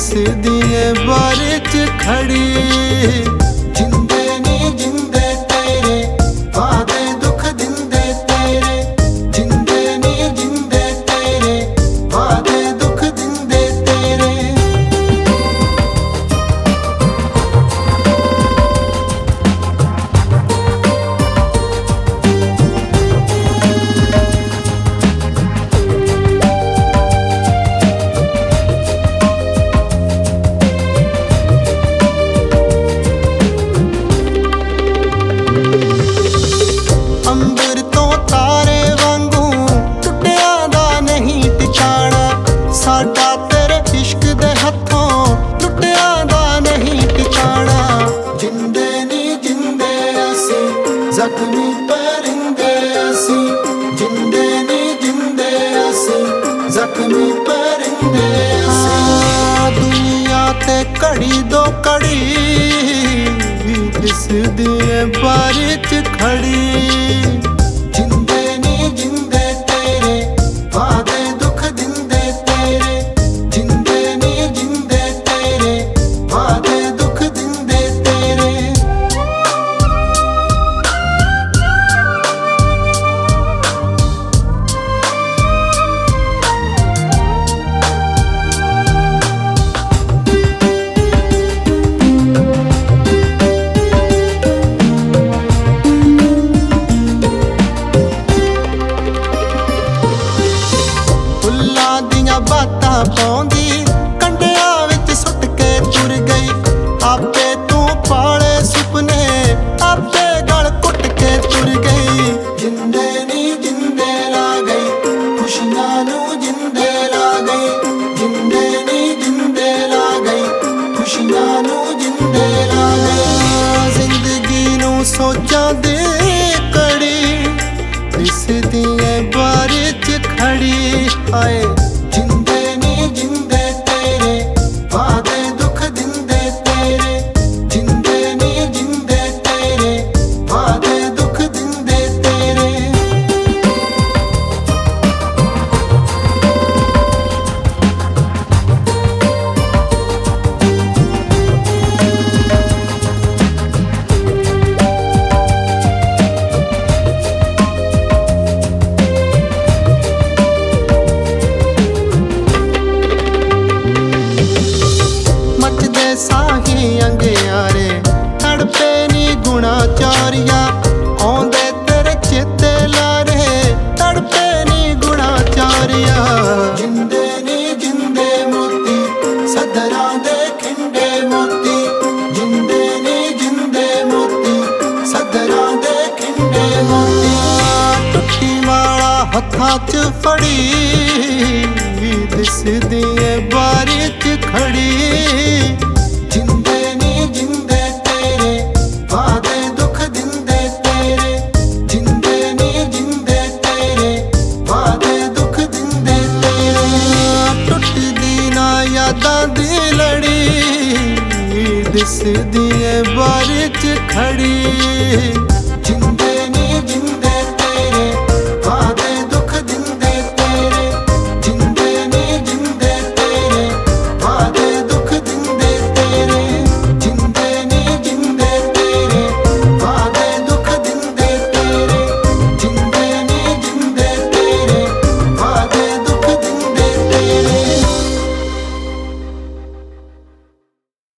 दिसदी है बारे च खड़ी। जिंदे नी जिंदे तेरे वादे दुख दिंदे तेरे, जिंदे नी जिंदे तेरे वादे दुख दिंदे तेरे। अंबर तो तारे वांगू टुटिया दा नहीं टिकाना, साडा तेरे इश्क दे हथों टुटिया दा नहीं टिकाना। जिंदे नी जिंदे असी जख्मी परिंदे असी, जिंदे नी जिंदे असी जख्मी परिंदे असी। दुनिया ते कड़ी दो कड़ी दिसदी है बारे च खड़ी। जिंदे नी जिंदे तेरे वादे दुख दिंदे तेरे, जिंदे नी जिंदे तेरे वादे दुख दिंदे तेरे। बातां पाउंदी कंडिया विच सुट के तुर गई, आपे तू पाले सुपने आपे गल कुट के तुर गई। जिंदे नी जिंदे ला गई खुशियां नू जिंदे ला गई, जिंदे नी जिंदे ला गई खुशियां नू जिंदे ला गई। जिंदगी नू सोचां दे कड़ी दिसदी है बारे च खड़ी। आए जिंदे नी जिंदे तेरे वादे दुख दिंदे तेरे, जिंदे नी जिंदे तेरे वादे दुख दिंदे तेरे। साही अंगियारे तड़पे नी गुणा चारिया, आउंदे तेरे चेते लारे तड़पे नी गुणा चारिया। जिंदे नी जिंदे मोती सदरां दे खिंडे मोती, जिंदे नी जिंदे मोती सदरां दे खिंडे मोती। टुट्टी वाला हत्थां च फड़ी दिसदी है बारे च खड़ी। जिंदे नी जिंदे तेरे वादे दुख दिंदे तेरे, जिंदे नी जिंदे तेरे वादे दुख दिंदे तेरे। टुटदी ना यादां दी लड़ी दिसदी है बारे च खड़ी।